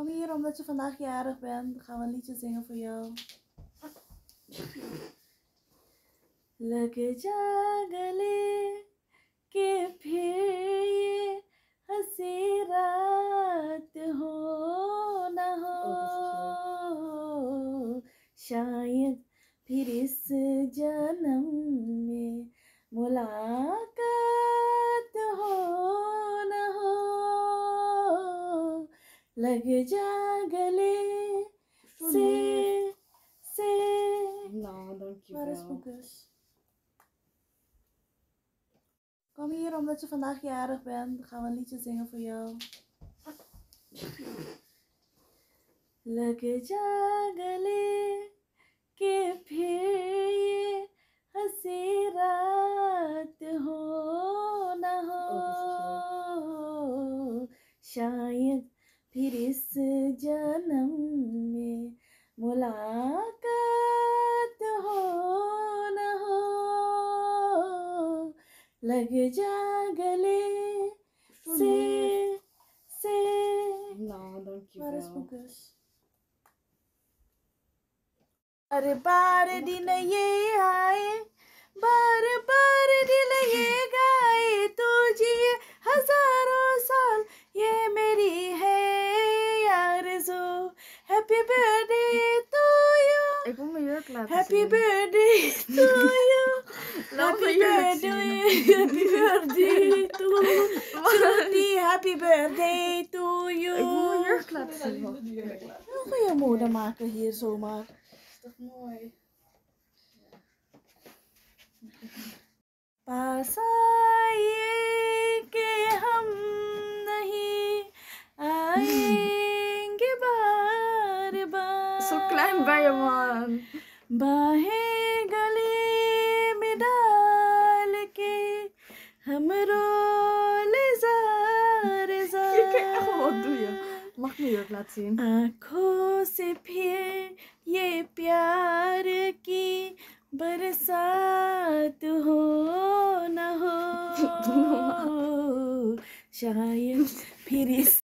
Kom hier omdat je vandaag jarig bent. Dan gaan we een liedje zingen voor jou. लग जा गले के फिर ये हंसी रात हो न हो, शायद फिर इस जन्म में मुलाकात हो न हो, लग जा गले से. Nou, Waar is dankjewel. mijn kus? Kom hier omdat je vandaag jarig bent. Dan gaan we een liedje zingen voor jou. लग जा गले के फिर ये हंसी रात हो न हो, शायद फिर इस जन्म में मुलाकात हो न हो, लग जा गले से. Nou, Waar is mijn dankjewel. kus? अरे बार दिन ये आए, बार बार दिल ये गाए, तू जिए हजारों साल ये मेरी है आरज़ू. Happy birthday to you, Ik wil mijn jurk laten happy zien. Birthday to you, Laat happy mijn jurk birthday, zien. Happy birthday to Shruti, happy birthday to you. Ik wil mijn jurk laten zien. Een goede mode maken hier zomaar. Toch mooi. पास आइए कि हम नहीं आएंगे बार बार. Zo klein ben je, man. बाहें गले में डाल के हम रोले जार Kijk, जार. wat doe je? Mag ik mijn jurk laten zien? आँखों से फिर ये प्यार की बरसात हो न हो, शायद फिर इस